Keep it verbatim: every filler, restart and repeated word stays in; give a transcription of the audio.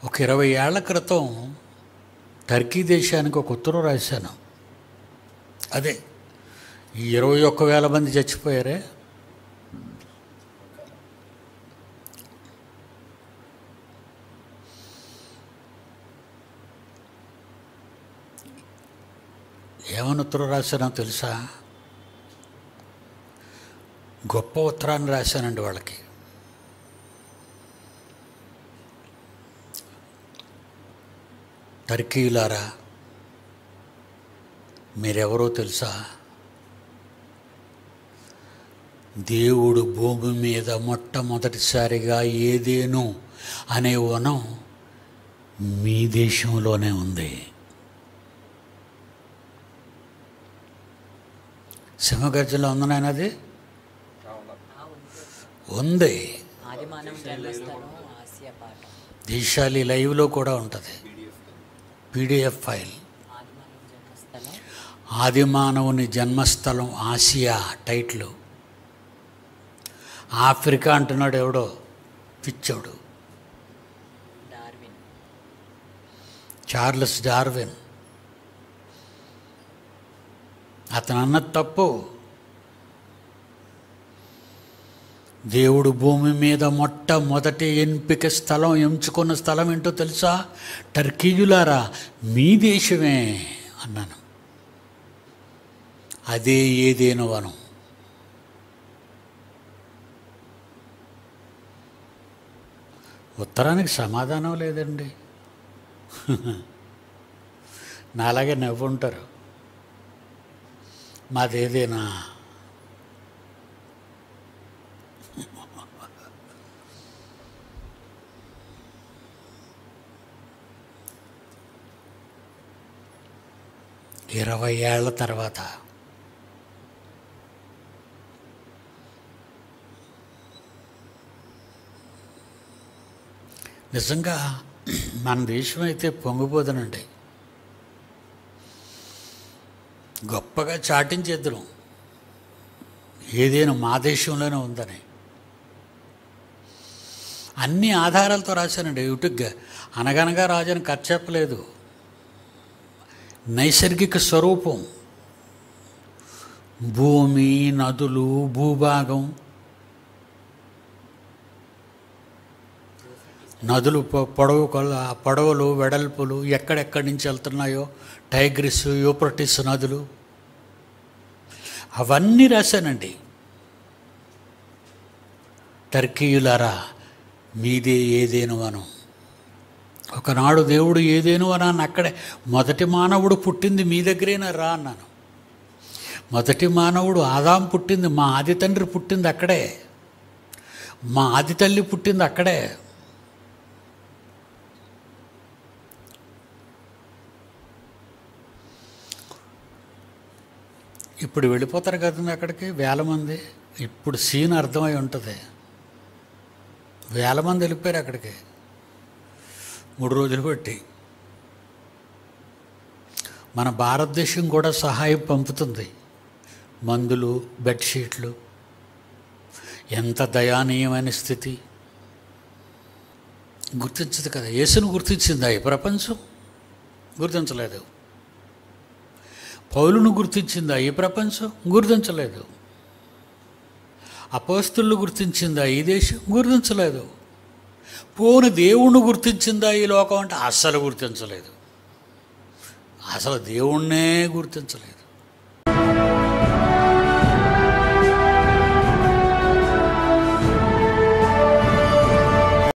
ఒక ఇరవై ఏళ్ల క్రితం టర్కీ దేశానికి ఒక ఉత్తరం రాశాను. అదే ఈ ఇరవై ఒక్క వేల మంది చచ్చిపోయారే, ఏమని ఉత్తరం రాశానో తెలుసా? గొప్ప ఉత్తరాన్ని రాశానండి వాళ్ళకి. టర్కీలారా, మీరెవరో తెలుసా? దేవుడు భూమి మీద మొట్టమొదటిసారిగా ఏదేను అనే వనం మీ దేశంలోనే ఉంది. సింహగర్జనలో ఉంది నాయన, అది ఉంది. దేశాలి లైవ్లో కూడా ఉంటుంది, పీడిఎఫ్ ఫైల్. ఆదిమానవుని జన్మస్థలం ఆసియా టైటిల్. ఆఫ్రికా అంటున్నాడు ఎవడో పిచ్చోడు, చార్లెస్ డార్విన్. అతను అన్నది తప్పు. దేవుడు భూమి మీద మొట్టమొదటి ఎంపిక స్థలం ఎంచుకున్న స్థలం ఏంటో తెలుసా? టర్కీయులారా, మీ దేశమే అన్నాను. అదే ఏదేను వనం. ఉత్తరానికి సమాధానం లేదండి. నాలాగే నవ్వుంటారు, మాదేదేనా. ఇరవై ఏళ్ల తర్వాత నిజంగా మన దేశం అయితే పొంగిపోదనండి, గొప్పగా చాటించేద్దును ఏదైనా మా దేశంలోనే ఉందని. అన్ని ఆధారాలతో రాశానండి యూట్యూబ్గా. అనగనగా రాజని ఖర్చు చెప్పలేదు. నైసర్గిక స్వరూపం, భూమి, నదులు, భూభాగం, నదులు పొడవు పొడవులు వెడల్పులు ఎక్కడెక్కడి నుంచి వెళ్తున్నాయో, టైగ్రిస్, యూఫ్రటీస్ నదులు, అవన్నీ రాశానండి. టర్కీయులారా, మీదే ఏదేను వనం. ఒకనాడు దేవుడు ఏదేను వనాన్ని అక్కడే, మొదటి మానవుడు పుట్టింది మీ దగ్గరేనా రా అన్నాను. మొదటి మానవుడు ఆదాం పుట్టింది, మా ఆది తండ్రి పుట్టింది అక్కడే, మా ఆది తల్లి పుట్టింది అక్కడే. ఇప్పుడు వెళ్ళిపోతారు కదండి అక్కడికి వేల మంది. ఇప్పుడు సీన్ అర్థమై ఉంటుంది. వేల మంది వెళ్ళిపోయారు అక్కడికి మూడు రోజులు బట్టి. మన భారతదేశం కూడా సహాయం పంపుతుంది, మందులు, బెడ్షీట్లు. ఎంత దయానీయమైన స్థితి. గుర్తించదు కదా. యేసును గుర్తించిందా ఈ ప్రపంచం? గుర్తించలేదు. పౌలును గుర్తించిందా ఈ ప్రపంచం? గుర్తించలేదు. అపోస్తలులు గుర్తించిందా ఈ దేశం? గుర్తించలేదు. పోని దేవుణ్ణి గుర్తించిందా ఈ లోకం అంటే అస్సలు గుర్తించలేదు. అసలు దేవుణ్ణే గుర్తించలేదు.